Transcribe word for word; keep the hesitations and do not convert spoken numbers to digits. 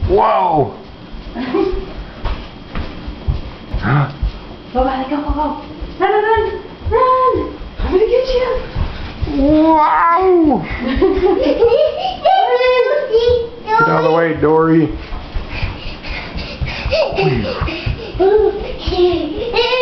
Whoa! Go, Riley, go, go, go. Run, run, run, run. I'm gonna get you. Wow! Get out of the way, Dory.